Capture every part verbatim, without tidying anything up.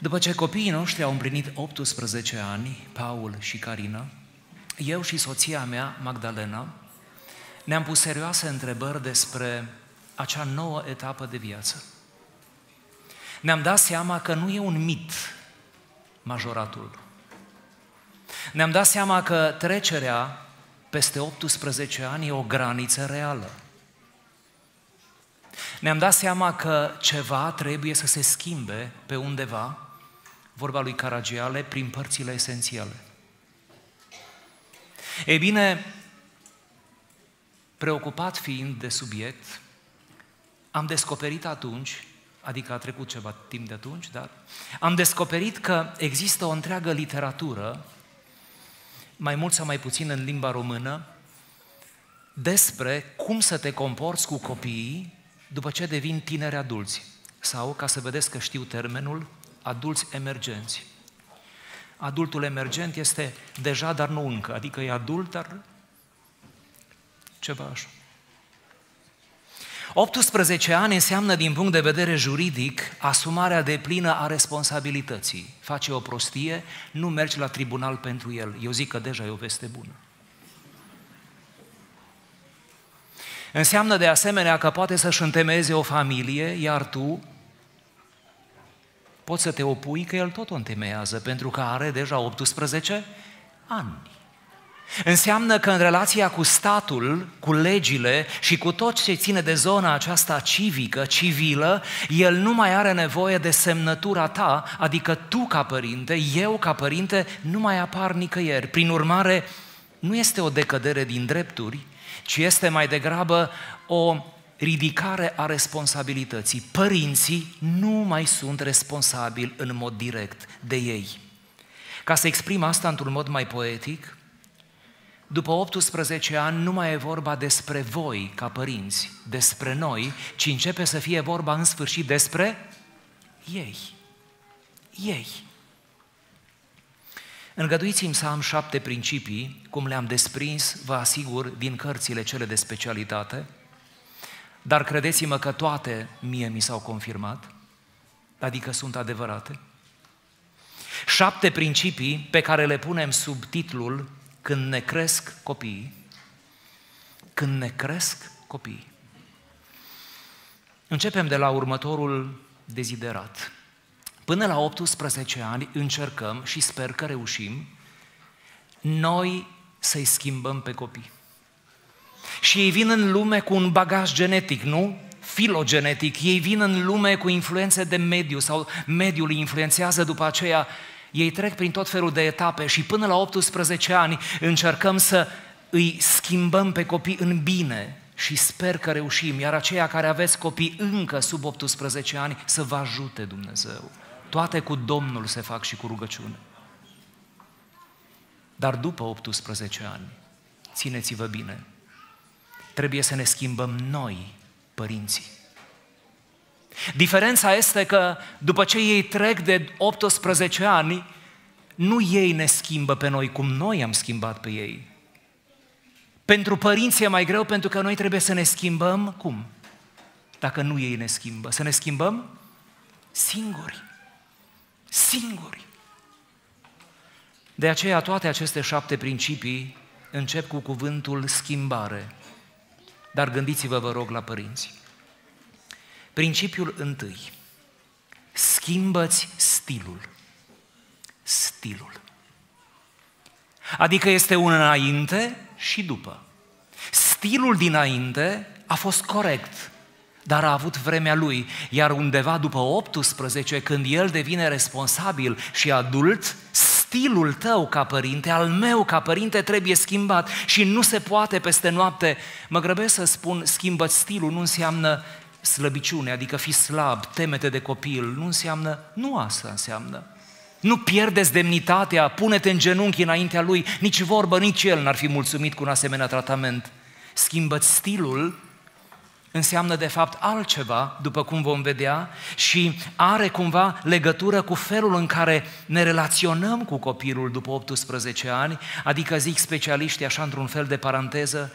După ce copiii noștri au împlinit optsprezece ani, Paul și Carina, eu și soția mea, Magdalena, ne-am pus serioase întrebări despre acea nouă etapă de viață. Ne-am dat seama că nu e un mit majoratul. Ne-am dat seama că trecerea peste optsprezece ani e o graniță reală. Ne-am dat seama că ceva trebuie să se schimbe pe undeva, vorba lui Caragiale, prin părțile esențiale. Ei bine, preocupat fiind de subiect, am descoperit atunci, adică a trecut ceva timp de atunci, dar am descoperit că există o întreagă literatură, mai mult sau mai puțin în limba română, despre cum să te comporți cu copiii după ce devin tineri adulți. Sau, ca să vedeți că știu termenul, adulți emergenți. Adultul emergent este deja, dar nu încă, adică e adult, dar ceva așa. optsprezece ani înseamnă, din punct de vedere juridic, asumarea deplină a responsabilității. Face o prostie, nu mergi la tribunal pentru el. Eu zic că deja e o veste bună. Înseamnă de asemenea că poate să-și întemeieze o familie, iar tu poți să te opui că el tot o întemeiază, pentru că are deja optsprezece ani. Înseamnă că în relația cu statul, cu legile și cu tot ce ține de zona aceasta civică, civilă, el nu mai are nevoie de semnătura ta, adică tu ca părinte, eu ca părinte, nu mai apar nicăieri. Prin urmare, nu este o decădere din drepturi, ci este mai degrabă o ridicare a responsabilității. Părinții nu mai sunt responsabili în mod direct de ei. Ca să exprim asta într-un mod mai poetic, după optsprezece ani nu mai e vorba despre voi ca părinți, despre noi, ci începe să fie vorba în sfârșit despre ei. Ei. Îngăduiți-mi să am șapte principii, cum le-am desprins, vă asigur, din cărțile cele de specialitate, dar credeți-mă că toate mie mi s-au confirmat, adică sunt adevărate. Șapte principii pe care le punem sub titlul Când ne cresc copiii. Când ne cresc copiii. Începem de la următorul deziderat. Până la optsprezece ani încercăm și sper că reușim noi să-i schimbăm pe copii. Și ei vin în lume cu un bagaj genetic, nu? Filogenetic. Ei vin în lume cu influențe de mediu sau mediul îi influențează după aceea. Ei trec prin tot felul de etape și până la optsprezece ani încercăm să îi schimbăm pe copii în bine și sper că reușim, iar aceia care aveți copii încă sub optsprezece ani să vă ajute Dumnezeu. Toate cu Domnul se fac și cu rugăciune. Dar după optsprezece ani, țineți-vă bine, trebuie să ne schimbăm noi, părinții. Diferența este că după ce ei trec de optsprezece ani, nu ei ne schimbă pe noi cum noi am schimbat pe ei. Pentru părinți e mai greu pentru că noi trebuie să ne schimbăm cum? Dacă nu ei ne schimbă. Să ne schimbăm singuri. Singuri. De aceea toate aceste șapte principii încep cu cuvântul schimbare. Dar gândiți-vă, vă rog, la părinți. Principiul întâi. Schimbă-ți stilul. Stilul. Adică este un înainte și după. Stilul dinainte a fost corect, dar a avut vremea lui, iar undeva după optsprezece, când el devine responsabil și adult, stilul tău ca părinte, al meu ca părinte trebuie schimbat și nu se poate peste noapte. Mă grăbesc să spun, schimbă-ți stilul, nu înseamnă slăbiciune, adică fi slab, temete de copil, nu înseamnă, nu asta înseamnă. Nu pierdeți demnitatea, pune-te în genunchi înaintea lui, nici vorbă, nici el n-ar fi mulțumit cu un asemenea tratament. Schimbă-ți stilul înseamnă de fapt altceva, după cum vom vedea, și are cumva legătură cu felul în care ne relaționăm cu copilul după optsprezece ani, adică zic specialiștii așa într-un fel de paranteză,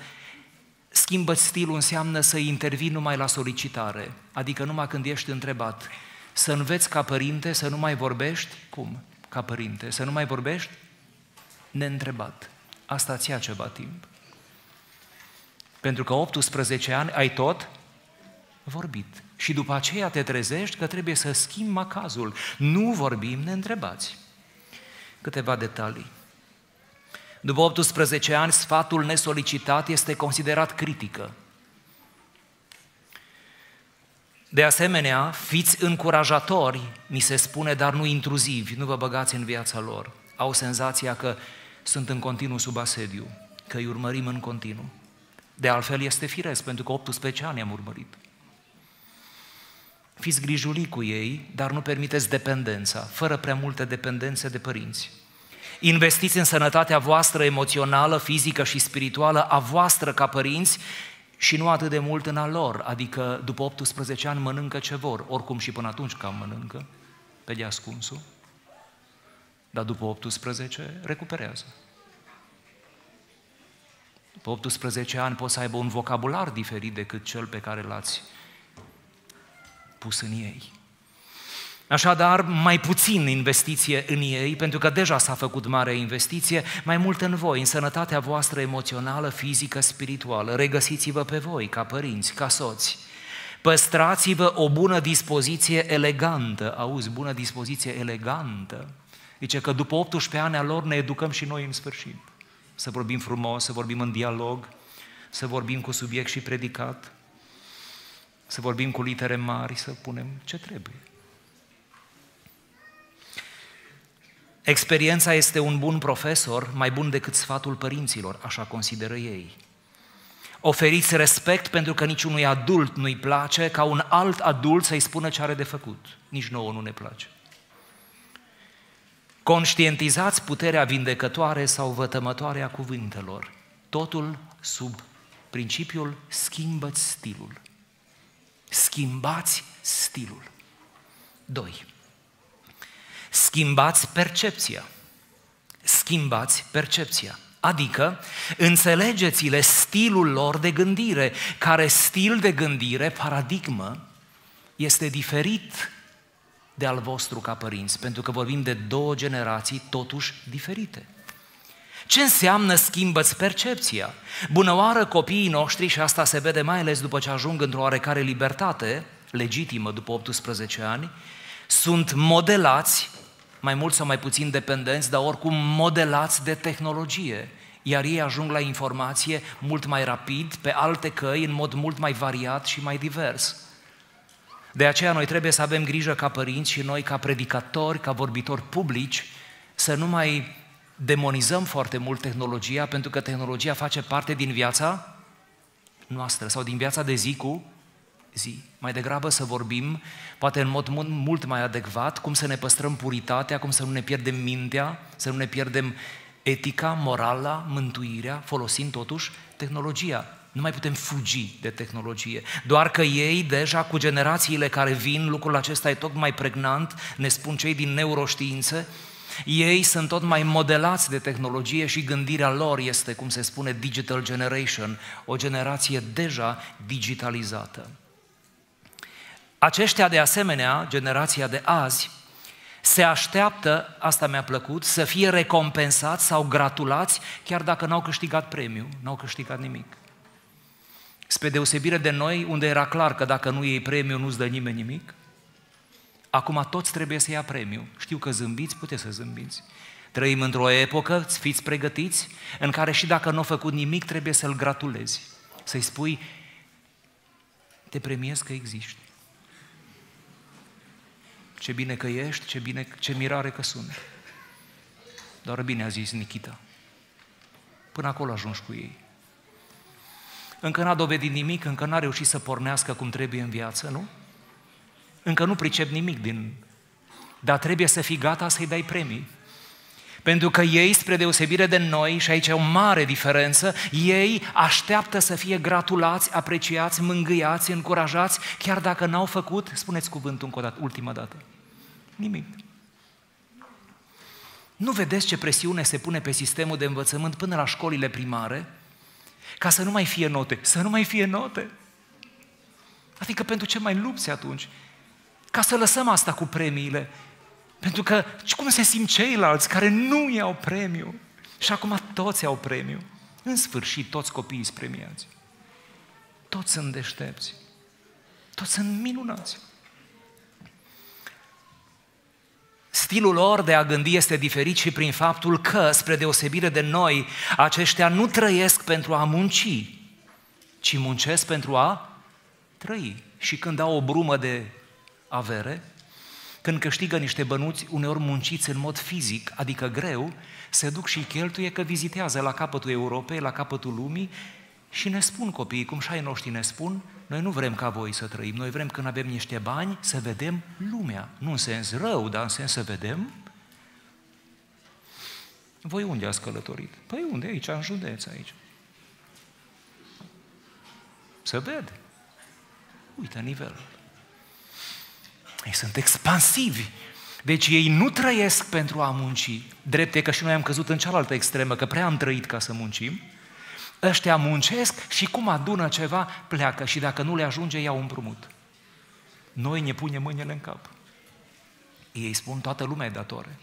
schimbă-ți stilul înseamnă să intervii numai la solicitare, adică numai când ești întrebat. Să înveți ca părinte să nu mai vorbești, cum? Ca părinte, să nu mai vorbești neîntrebat. Asta ți ia ceva timp. Pentru că optsprezece ani ai tot vorbit. Și după aceea te trezești că trebuie să schimbi macazul. Nu vorbim neîntrebați. Câteva detalii. După optsprezece ani, sfatul nesolicitat este considerat critică. De asemenea, fiți încurajatori, mi se spune, dar nu intruzivi, nu vă băgați în viața lor. Au senzația că sunt în continuu sub asediu, că îi urmărim în continuu. De altfel este firesc, pentru că optsprezece ani am urmărit. Fiți grijulii cu ei, dar nu permiteți dependența, fără prea multe dependențe de părinți. Investiți în sănătatea voastră emoțională, fizică și spirituală a voastră ca părinți și nu atât de mult în a lor, adică după optsprezece ani mănâncă ce vor, oricum și până atunci cam mănâncă, pe de ascunsul, dar după optsprezece recuperează. După optsprezece ani poți să aibă un vocabular diferit decât cel pe care l-ați pus în ei. Așadar, mai puțin investiție în ei, pentru că deja s-a făcut mare investiție, mai mult în voi, în sănătatea voastră emoțională, fizică, spirituală. Regăsiți-vă pe voi, ca părinți, ca soți. Păstrați-vă o bună dispoziție elegantă. Auzi, bună dispoziție elegantă. Zice că după optsprezece ani a lor ne educăm și noi în sfârșit. Să vorbim frumos, să vorbim în dialog, să vorbim cu subiect și predicat, să vorbim cu litere mari, să punem ce trebuie. Experiența este un bun profesor, mai bun decât sfatul părinților, așa consideră ei. Oferiți respect pentru că niciunui adult nu-i place ca un alt adult să-i spună ce are de făcut. Nici nouă nu ne place. Conștientizați puterea vindecătoare sau vătămătoare a cuvintelor. Totul sub principiul schimbă-ți stilul. Schimbați stilul. doi. Schimbați percepția. Schimbați percepția. Adică înțelegeți-le stilul lor de gândire, care stil de gândire, paradigmă, este diferit de al vostru ca părinți, pentru că vorbim de două generații totuși diferite. Ce înseamnă schimbă-ți percepția? Bunăoară copiii noștri, și asta se vede mai ales după ce ajung într-o oarecare libertate, legitimă după optsprezece ani, sunt modelați, mai mult sau mai puțin dependenți, dar oricum modelați de tehnologie, iar ei ajung la informație mult mai rapid, pe alte căi, în mod mult mai variat și mai divers. De aceea noi trebuie să avem grijă ca părinți și noi ca predicatori, ca vorbitori publici, să nu mai demonizăm foarte mult tehnologia, pentru că tehnologia face parte din viața noastră sau din viața de zi cu zi. Mai degrabă să vorbim, poate în mod mult mai adecvat, cum să ne păstrăm puritatea, cum să nu ne pierdem mintea, să nu ne pierdem etica, morala, mântuirea, folosind totuși tehnologia. Nu mai putem fugi de tehnologie. Doar că ei, deja cu generațiile care vin, lucrul acesta e tot mai pregnant, ne spun cei din neuroștiințe, ei sunt tot mai modelați de tehnologie și gândirea lor este, cum se spune, digital generation, o generație deja digitalizată. Aceștia, de asemenea, generația de azi, se așteaptă, asta mi-a plăcut, să fie recompensați sau gratulați, chiar dacă n-au câștigat premiu, n-au câștigat nimic. Spre deosebire de noi, unde era clar că dacă nu iei premiu, nu-ți dă nimeni nimic, acum toți trebuie să ia premiu. Știu că zâmbiți, puteți să zâmbiți. Trăim într-o epocă, fiți pregătiți, în care și dacă nu a făcut nimic, trebuie să-l gratulezi. Să-i spui, te premiez că existi. Ce bine că ești, ce, bine, ce mirare că sunt. Doar bine a zis Nikita. Până acolo ajungi cu ei. Încă n-a dovedit nimic, încă n-a reușit să pornească cum trebuie în viață, nu? Încă nu pricep nimic din... Dar trebuie să fii gata să-i dai premii. Pentru că ei, spre deosebire de noi, și aici e o mare diferență, ei așteaptă să fie gratulați, apreciați, mângâiați, încurajați, chiar dacă n-au făcut, spuneți cuvântul încă o dată, ultima dată, nimic. Nu vedeți ce presiune se pune pe sistemul de învățământ până la școlile primare, ca să nu mai fie note, să nu mai fie note. Adică pentru ce mai lupți atunci? ca să lăsăm asta cu premiile. Pentru că cum se simt ceilalți care nu iau premiu? Și acum toți iau premiu. În sfârșit, toți copiii sunt premiați. Toți sunt deștepți. Toți sunt minunați. Stilul lor de a gândi este diferit și prin faptul că, spre deosebire de noi, aceștia nu trăiesc pentru a munci, ci muncesc pentru a trăi. Și când au o brumă de avere, când câștigă niște bănuți, uneori munciți în mod fizic, adică greu, se duc și cheltuie că vizitează la capătul Europei, la capătul lumii și ne spun copiii, cum și ai noștri ne spun, noi nu vrem ca voi să trăim, noi vrem când avem niște bani să vedem lumea. Nu în sens rău, dar în sens să vedem. Voi unde ați călătorit? Păi unde? Aici, în județ, aici. Să vede. Uite nivelul. Ei sunt expansivi. Deci ei nu trăiesc pentru a munci. Drept e că și noi am căzut în cealaltă extremă, că prea am trăit ca să muncim. Ăștia muncesc și cum adună ceva, pleacă și dacă nu le ajunge, iau împrumut. Noi ne punem mâinile în cap. Ei spun, toată lumea e datore.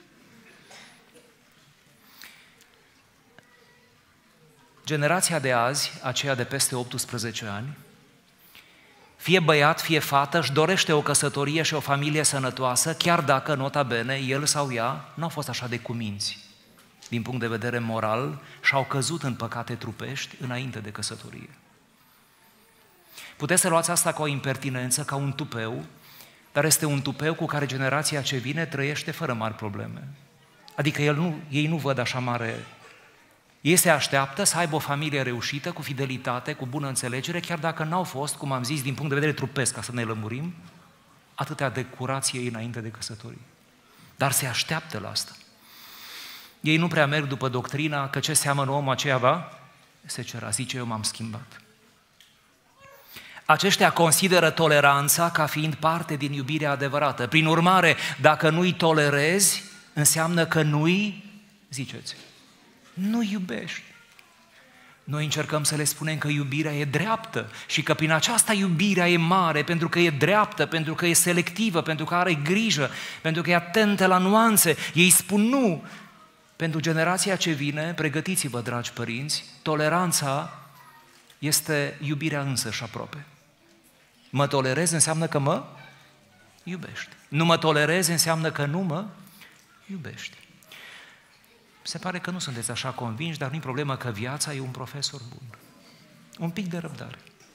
Generația de azi, aceea de peste optsprezece ani, fie băiat, fie fată, își dorește o căsătorie și o familie sănătoasă, chiar dacă, nota bene, el sau ea nu au fost așa de cuminți din punct de vedere moral și au căzut în păcate trupești înainte de căsătorie. Puteți să luați asta ca o impertinență, ca un tupeu, dar este un tupeu cu care generația ce vine trăiește fără mari probleme. Adică el nu, ei nu văd așa mare. Ei se așteaptă să aibă o familie reușită, cu fidelitate, cu bună înțelegere, chiar dacă n-au fost, cum am zis, din punct de vedere trupesc, ca să ne lămurim, atâtea de curație ei înainte de căsătorie. Dar se așteaptă la asta. Ei nu prea merg după doctrina că ce seamănă omul aceea va secera, zice eu m-am schimbat. Aceștia consideră toleranța ca fiind parte din iubirea adevărată. Prin urmare, dacă nu-i tolerezi, înseamnă că nu-i, ziceți, nu iubești. Noi încercăm să le spunem că iubirea e dreaptă și că prin aceasta iubirea e mare, pentru că e dreaptă, pentru că e selectivă, pentru că are grijă, pentru că e atentă la nuanțe. Ei spun nu. Pentru generația ce vine, pregătiți-vă, dragi părinți, toleranța este iubirea însăși aproape. Mă tolerez înseamnă că mă iubești. Nu mă tolerez înseamnă că nu mă iubești. Se pare că nu sunteți așa convinși, dar nu-i problemă că viața e un profesor bun. Un pic de răbdare.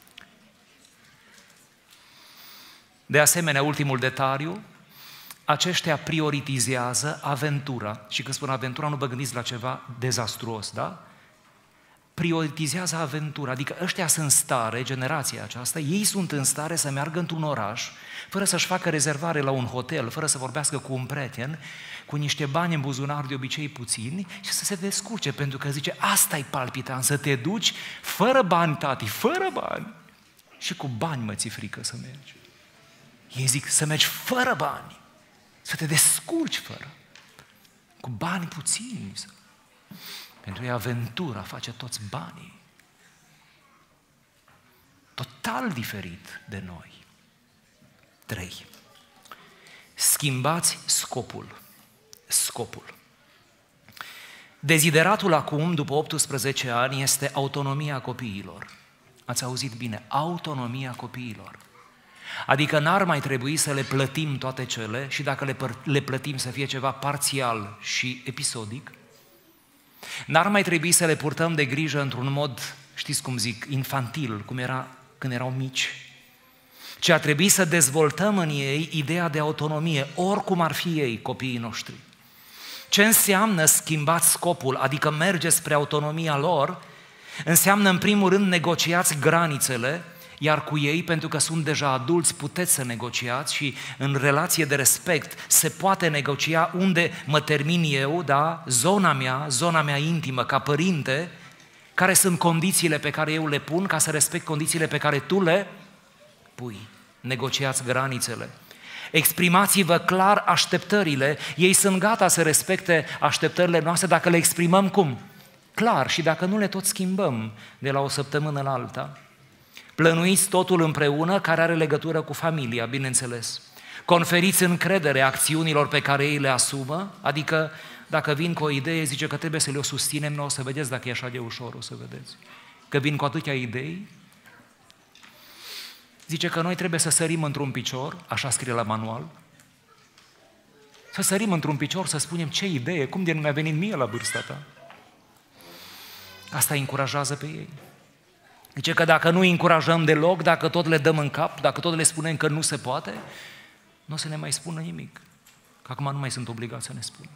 De asemenea, ultimul detaliu, aceștia prioritizează aventura. Și când spun aventura, nu vă gândiți la ceva dezastruos, da? Prioritizează aventura, adică ăștia sunt în stare, generația aceasta, ei sunt în stare să meargă într-un oraș, fără să-și facă rezervare la un hotel, fără să vorbească cu un prieten, cu niște bani în buzunar, de obicei puțini, și să se descurce, pentru că zice, asta-i palpitant, să te duci fără bani, tati, fără bani. Și cu bani mă ți frică să mergi. Ei zic să mergi fără bani, să te descurci fără, cu bani puțini. Pentru ei aventura face toți banii. Total diferit de noi. Trei. Schimbați scopul. Scopul. Dezideratul acum, după optsprezece ani, este autonomia copiilor. Ați auzit bine, autonomia copiilor. Adică n-ar mai trebui să le plătim toate cele și dacă le, le plătim să fie ceva parțial și episodic, n-ar mai trebui să le purtăm de grijă într-un mod, știți cum zic, infantil, cum era când erau mici, ci ar trebui să dezvoltăm în ei ideea de autonomie, oricum ar fi ei, copiii noștri. Ce înseamnă schimbați scopul, adică mergeți spre autonomia lor, înseamnă în primul rând negociați granițele, iar cu ei, pentru că sunt deja adulți, puteți să negociați și în relație de respect se poate negocia unde mă termin eu, da? Zona mea, zona mea intimă ca părinte, care sunt condițiile pe care eu le pun ca să respect condițiile pe care tu le pui. Negociați granițele. Exprimați-vă clar așteptările, ei sunt gata să respecte așteptările noastre dacă le exprimăm cum? Clar, și dacă nu le tot schimbăm de la o săptămână la alta. Plănuiți totul împreună care are legătură cu familia, bineînțeles. Conferiți încredere acțiunilor pe care ei le asumă, adică dacă vin cu o idee, zice că trebuie să le o susținem, noi o să vedeți dacă e așa de ușor, o să vedeți. Că vin cu atâtea idei, zice că noi trebuie să sărim într-un picior, așa scrie la manual, să sărim într-un picior, să spunem ce idee, cum de nu mi-a venit mie la vârsta ta. Asta îi încurajează pe ei. Zice că dacă nu îi încurajăm deloc, dacă tot le dăm în cap, dacă tot le spunem că nu se poate, nu o să ne mai spună nimic. Că acum nu mai sunt obligați să ne spună.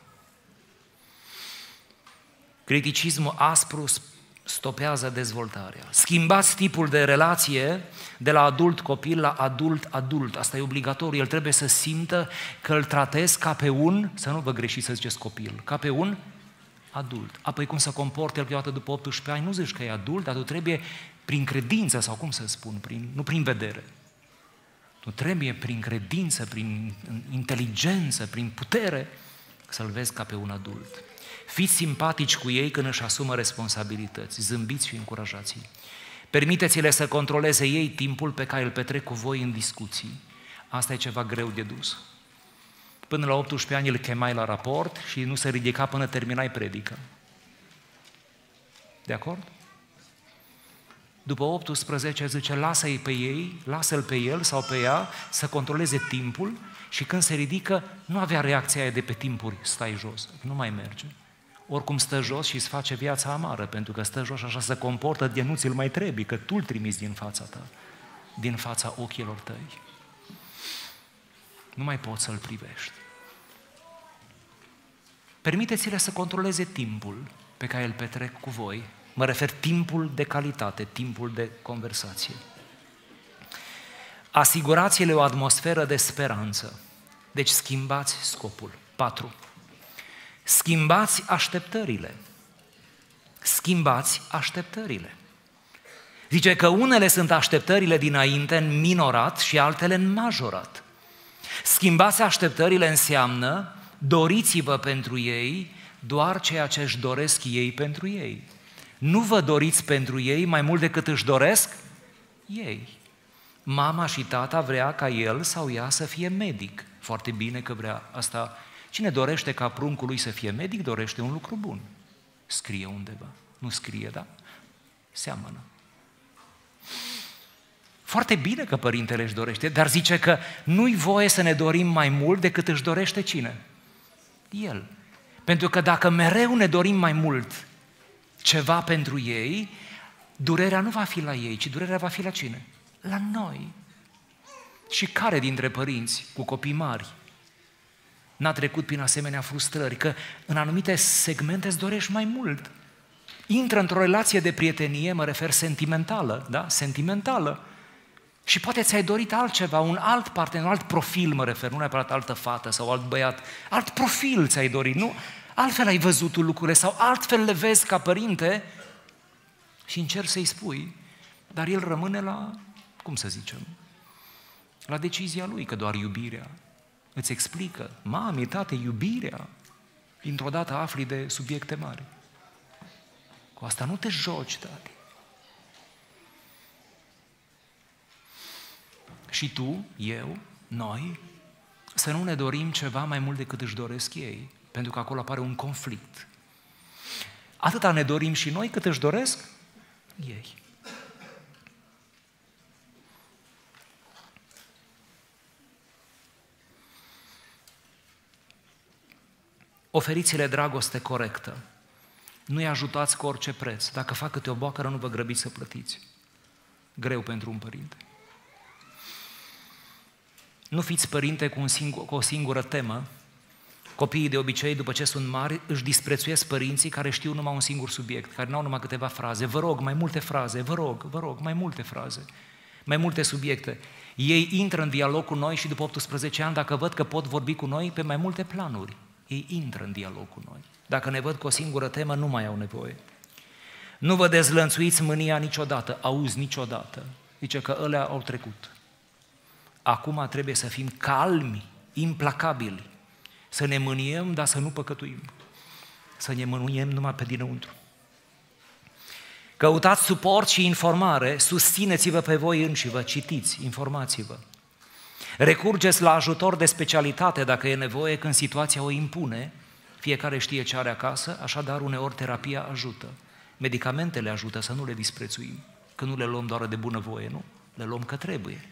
Criticismul aspru stopează dezvoltarea. Schimbați tipul de relație de la adult-copil la adult-adult. Asta e obligatoriu. El trebuie să simtă că îl tratezi ca pe un, să nu vă greșiți să ziceți copil, ca pe un adult. Apoi cum se comportă el câteodată după optsprezece ani, nu zici că e adult, dar tu trebuie prin credință, sau cum să spun, prin, nu prin vedere. Tu trebuie prin credință, prin inteligență, prin putere să-l vezi ca pe un adult. Fiți simpatici cu ei când își asumă responsabilități, zâmbiți și încurajați-i. Permiteți-le să controleze ei timpul pe care îl petrec cu voi în discuții. Asta e ceva greu de dus. Până la optsprezece ani îl chemai la raport și nu se ridica până terminai predica. De acord? După optsprezece zice, lasă-i pe ei, lasă-l pe el sau pe ea să controleze timpul și când se ridică, nu avea reacția aia de pe timpuri, stai jos, nu mai merge. Oricum stă jos și îți face viața amară, pentru că stă jos și așa se comportă, de nu ți-l mai trebuie, că tu îl trimiți din fața ta, din fața ochilor tăi. Nu mai poți să-l privești. Permiteți-le să controleze timpul pe care îl petrec cu voi. Mă refer timpul de calitate, timpul de conversație. Asigurați-le o atmosferă de speranță. Deci schimbați scopul. patru. Schimbați așteptările. Schimbați așteptările. Zice că unele sunt așteptările dinainte în minorat și altele în majorat. Schimbați așteptările înseamnă doriți-vă pentru ei doar ceea ce își doresc ei pentru ei. Nu vă doriți pentru ei mai mult decât își doresc ei. Mama și tata vrea ca el sau ea să fie medic. Foarte bine că vrea asta. Cine dorește ca pruncul lui să fie medic, dorește un lucru bun. Scrie undeva. Nu scrie, da? Seamănă. Foarte bine că părintele își dorește, dar zice că nu-i voie să ne dorim mai mult decât își dorește cine? El. Pentru că dacă mereu ne dorim mai mult ceva pentru ei, durerea nu va fi la ei, ci durerea va fi la cine? La noi. Și care dintre părinți cu copii mari n-a trecut prin asemenea frustrări? Că în anumite segmente îți dorești mai mult. Intră într-o relație de prietenie, mă refer sentimentală, da? Sentimentală. Și poate ți-ai dorit altceva, un alt partener, un alt profil, mă refer, nu neapărat altă fată sau alt băiat, alt profil ți-ai dorit, nu? Altfel ai văzut lucrurile sau altfel le vezi ca părinte și încerci să-i spui, dar el rămâne la, cum să zicem, la decizia lui, că doar iubirea îți explică, mami, tate, iubirea, dintr-o dată afli de subiecte mari. Cu asta nu te joci, tati. Și tu, eu, noi, să nu ne dorim ceva mai mult decât își doresc ei, pentru că acolo apare un conflict. Atâta ne dorim și noi cât își doresc ei. Oferiți-le dragoste corectă. Nu-i ajutați cu orice preț. Dacă fac câte o boacără, nu vă grăbiți să plătiți. Greu pentru un părinte. Nu fiți părinte cu, un singur, cu o singură temă. Copiii de obicei, după ce sunt mari, își disprețuiesc părinții care știu numai un singur subiect, care nu au numai câteva fraze. Vă rog, mai multe fraze, vă rog, vă rog, mai multe fraze, mai multe subiecte. Ei intră în dialog cu noi și după optsprezece ani, dacă văd că pot vorbi cu noi pe mai multe planuri, ei intră în dialog cu noi. Dacă ne văd cu o singură temă, nu mai au nevoie. Nu vă dezlănțuiți mânia niciodată, auzi niciodată. Zice că ălea au trecut. Acum trebuie să fim calmi, implacabili, să ne mâniem, dar să nu păcătuim, să ne mâniem numai pe dinăuntru. Căutați suport și informare, susțineți-vă pe voi înși vă, citiți, informați-vă. Recurgeți la ajutor de specialitate dacă e nevoie, când situația o impune. Fiecare știe ce are acasă, așadar uneori terapia ajută. Medicamentele ajută, să nu le disprețuim. Că nu le luăm doar de bunăvoie, nu? Le luăm că trebuie.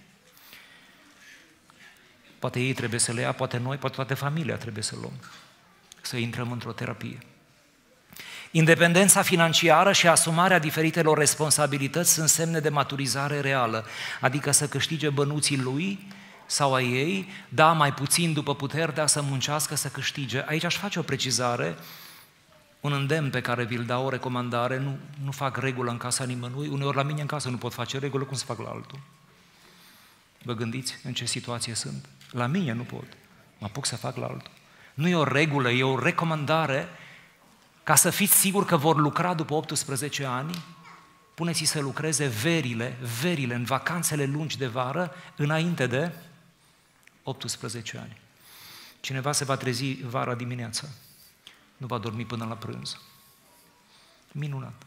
Poate ei trebuie să le ia, poate noi, poate toată familia trebuie să luăm. Să intrăm într-o terapie. Independența financiară și asumarea diferitelor responsabilități sunt semne de maturizare reală, adică să câștige bănuții lui sau a ei, da, mai puțin după puteri, dar să muncească, să câștige. Aici aș face o precizare, un îndemn pe care vi-l dau, o recomandare, nu, nu fac regulă în casa nimănui, uneori la mine în casă nu pot face regulă, cum să fac la altul? Vă gândiți în ce situație sunt? La mine nu pot, mă apuc să fac la altul. Nu e o regulă, e o recomandare. Ca să fiți siguri că vor lucra după optsprezece ani, puneți-i să lucreze verile, verile, în vacanțele lungi de vară, înainte de optsprezece ani. Cineva se va trezi vara dimineața, nu va dormi până la prânz. Minunat.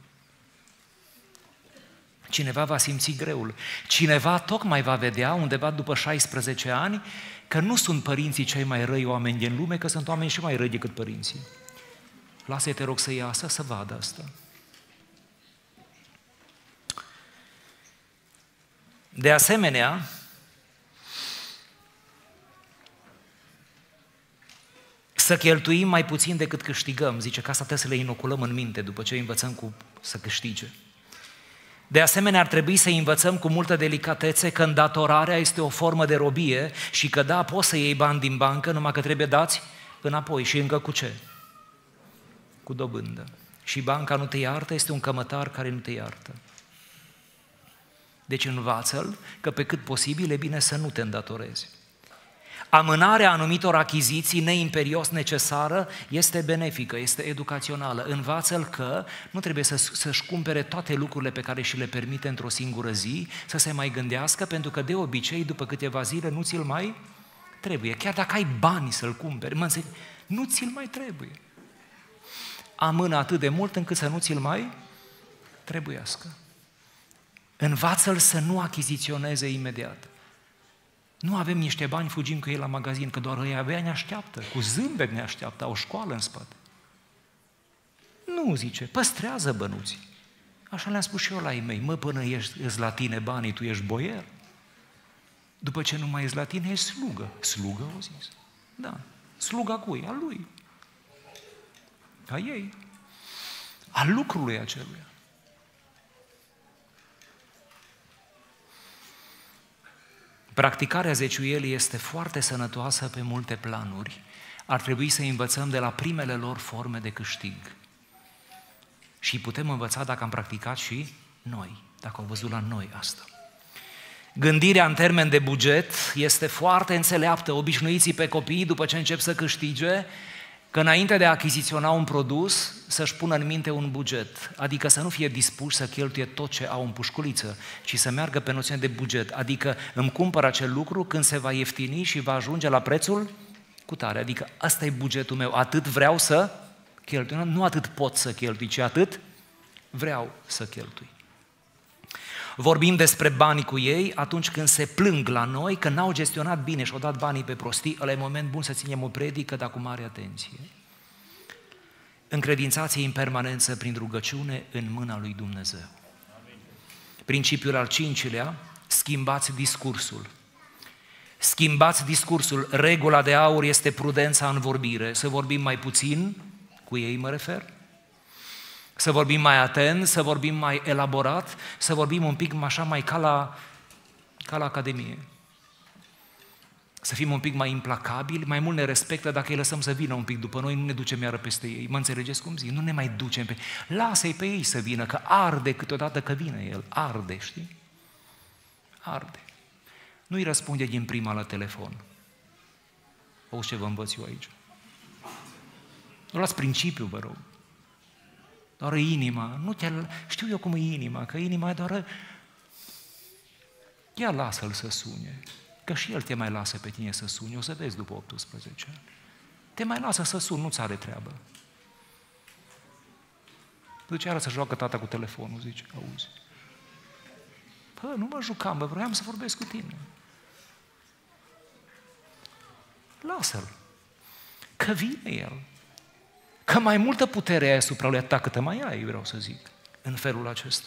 Cineva va simți greul. Cineva tocmai va vedea undeva după șaisprezece ani că nu sunt părinții cei mai răi oameni din lume, că sunt oameni și mai răi decât părinții. Lasă-i, te rog, să iasă, să vadă asta. De asemenea, să cheltuim mai puțin decât câștigăm, zice că asta trebuie să le inoculăm în minte după ce învățăm cu să câștige. De asemenea, ar trebui să învățăm cu multă delicatețe că îndatorarea este o formă de robie și că da, poți să iei bani din bancă, numai că trebuie dați înapoi. Și încă cu ce? Cu dobândă. Și banca nu te iartă, este un cămătar care nu te iartă. Deci învață-l că pe cât posibil e bine să nu te îndatorezi. Amânarea anumitor achiziții neimperios necesară este benefică, este educațională. Învață-l că nu trebuie să, să-și cumpere toate lucrurile pe care și le permite într-o singură zi, să se mai gândească, pentru că de obicei, după câteva zile, nu ți-l mai trebuie. Chiar dacă ai bani să-l cumperi, mă înțeleg, nu ți-l mai trebuie. Amână atât de mult încât să nu ți-l mai trebuiască. Învață-l să nu achiziționeze imediat. Nu avem niște bani, fugim cu ei la magazin, că doar ei avea ne așteaptă, cu zâmbet ne așteaptă, au o școală în spate. Nu, zice, păstrează bănuții. Așa le-am spus și eu la ei mei, mă, până ești, ești la tine banii, tu ești boier. După ce nu mai ești la tine, ești slugă. Slugă, au zis. Da, sluga cui? A lui. A ei. A lucrului aceluia. Practicarea zeciuielii este foarte sănătoasă pe multe planuri. Ar trebui să învățăm de la primele lor forme de câștig. Și putem învăța dacă am practicat și noi, dacă au văzut la noi asta. Gândirea în termen de buget este foarte înțeleaptă. Obișnuiți pe copii, după ce încep să câștige, că înainte de a achiziționa un produs, să-și pună în minte un buget, adică să nu fie dispuși să cheltuie tot ce au în pușculiță, ci să meargă pe noțiune de buget, adică îmi cumpăr acel lucru când se va ieftini și va ajunge la prețul cu tare, adică ăsta e bugetul meu, atât vreau să cheltui, nu atât pot să cheltui, ci atât vreau să cheltui. Vorbim despre banii cu ei atunci când se plâng la noi că n-au gestionat bine și au dat banii pe prostii, ăla e moment bun să ținem o predică, dar cu mare atenție. Încredințați-i în permanență prin rugăciune în mâna lui Dumnezeu. Principiul al cincilea, schimbați discursul. Schimbați discursul. Regula de aur este prudența în vorbire. Să vorbim mai puțin, cu ei mă refer, să vorbim mai atent, să vorbim mai elaborat, să vorbim un pic așa mai ca la, ca la Academie. Să fim un pic mai implacabili, mai mult ne respectă dacă îi lăsăm să vină un pic după noi, nu ne ducem iară peste ei. Mă înțelegeți cum zic? Nu ne mai ducem pe... Lasă-i pe ei să vină, că arde câteodată că vine el. Arde, știi? Arde. Nu-i răspunde din prima la telefon. Auzi ce vă învăț eu aici? Nu luați principiul, vă rog. Doar inima. Nu te... Știu eu cum e inima, că inima e doar... Ia lasă-l să sune. Că și el te mai lasă pe tine să suni, o să vezi după optsprezece ani. Te mai lasă să suni, nu-ți are treabă. Duce iară să joacă tata cu telefonul, zice, auzi. Pă, nu mă jucam, bă, vroiam să vorbesc cu tine. lasă-l, că vine el, că mai multă putere ai asupra lui atâta câtă mai ai, vreau să zic, în felul acesta.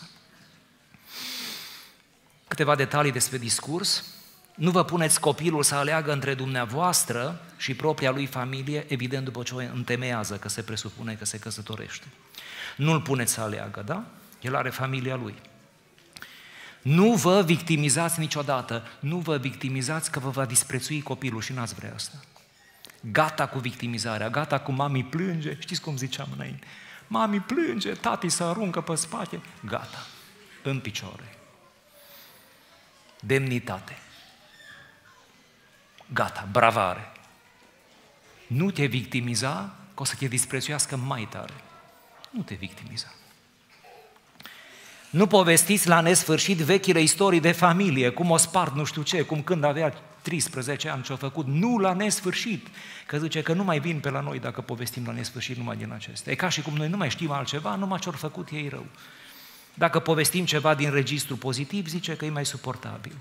Câteva detalii despre discurs. Nu vă puneți copilul să aleagă între dumneavoastră și propria lui familie, evident după ce o întemeiază, că se presupune că se căsătorește. Nu-l puneți să aleagă, da? El are familia lui. Nu vă victimizați niciodată, nu vă victimizați că vă va disprețui copilul și n-ați vrea asta. Gata cu victimizarea, gata cu mami plânge, știți cum ziceam înainte, mami plânge, tati se aruncă pe spate, gata, în picioare. Demnitate. Gata, bravare. Nu te victimiza, că o să te disprețuiască mai tare. Nu te victimiza. Nu povestiți la nesfârșit vechile istorii de familie, cum o spart nu știu ce, cum când avea treisprezece ani ce-a făcut, nu la nesfârșit, că zice că nu mai vin pe la noi dacă povestim la nesfârșit numai din acestea. E ca și cum noi nu mai știm altceva, numai ce-au făcut ei rău. Dacă povestim ceva din registru pozitiv, zice că e mai suportabil.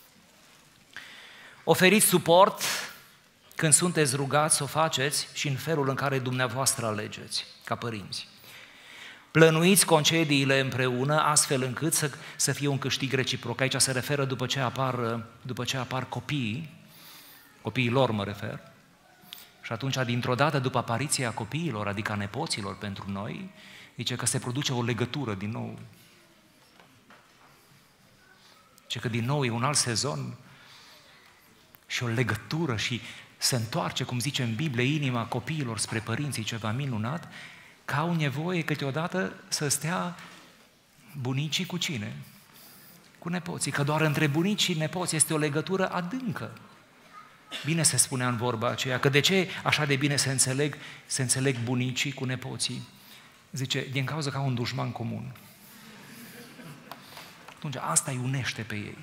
Oferiți suport când sunteți rugați să o faceți și în felul în care dumneavoastră alegeți, ca părinți. Plănuiți concediile împreună astfel încât să, să fie un câștig reciproc. Aici se referă după ce apar, după ce apar copiii, copiii lor mă refer, și atunci dintr-o dată după apariția copiilor, adică a nepoților pentru noi, zice că se produce o legătură din nou. Zice că din nou e un alt sezon și o legătură și se întoarce, cum zice în Biblie, inima copiilor spre părinții, ceva minunat, că au nevoie câteodată să stea bunicii cu cine? Cu nepoții, că doar între bunici și nepoți este o legătură adâncă. Bine se spunea în vorba aceea, că de ce așa de bine se înțeleg, se înțeleg bunicii cu nepoții? Zice, din cauza că au un dușman comun. Atunci asta îi unește pe ei.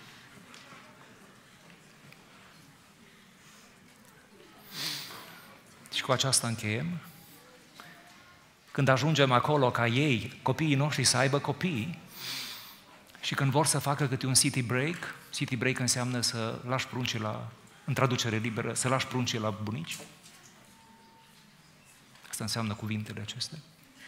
Și cu aceasta încheiem. Când ajungem acolo ca ei, copiii noștri să aibă copii și când vor să facă câte un city break, city break înseamnă să lași pruncii la, în traducere liberă, să lași pruncii la bunici. Asta înseamnă cuvintele acestea.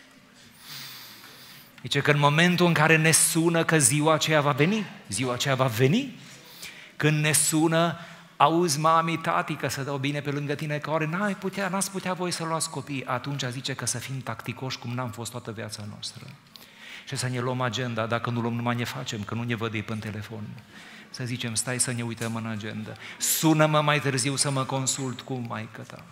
Zice că în momentul în care ne sună că ziua aceea va veni, ziua aceea va veni, când ne sună, auzi mami, tati, că să dau bine pe lângă tine, că ori n-ai putea, n-ați putea voi să luați copii, atunci zice că să fim tacticoși cum n-am fost toată viața noastră. Și să ne luăm agenda, dacă nu luăm numai ne facem, că nu ne văd ei pe telefon. Să zicem, stai să ne uităm în agenda. Sună-mă mai târziu să mă consult cu maică ta.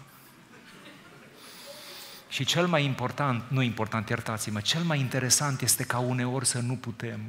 Și cel mai important, nu important, iertați-mă, cel mai interesant este ca uneori să nu putem.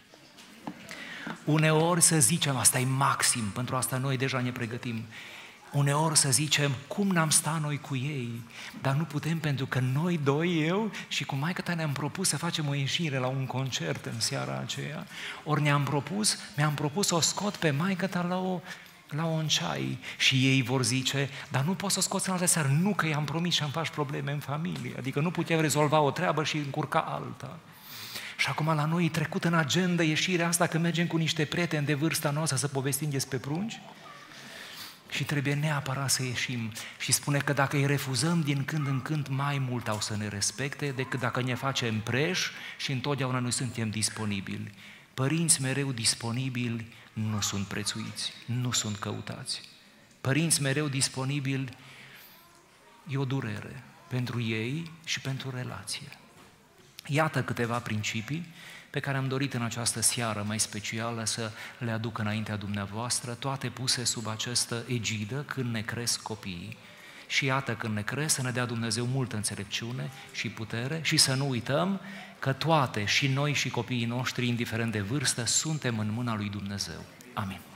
Uneori să zicem, asta e maxim, pentru asta noi deja ne pregătim. Uneori să zicem, cum n-am stat noi cu ei, dar nu putem pentru că noi doi, eu și cu maică-ta ne-am propus să facem o ieșire la un concert în seara aceea. Ori ne-am propus, mi-am propus să o scot pe maică-ta la o la un ceai și ei vor zice, dar nu poți să o scoți în altă seară, nu că i-am promis și am faci probleme în familie, adică nu putem rezolva o treabă și încurca alta. Și acum la noi e trecut în agenda ieșirea asta că mergem cu niște prieteni de vârsta noastră să povestim despre prunci și trebuie neapărat să ieșim. Și spune că dacă îi refuzăm din când în când, mai mult au să ne respecte decât dacă ne facem preș și întotdeauna noi suntem disponibili. Părinți mereu disponibili nu sunt prețuiți, nu sunt căutați. Părinți mereu disponibili e o durere pentru ei și pentru relație. Iată câteva principii pe care am dorit în această seară mai specială să le aduc înaintea dumneavoastră, toate puse sub această egidă când ne cresc copiii. Și iată când ne cresc să ne dea Dumnezeu multă înțelepciune și putere și să nu uităm că toate, și noi și copiii noștri, indiferent de vârstă, suntem în mâna lui Dumnezeu. Amin.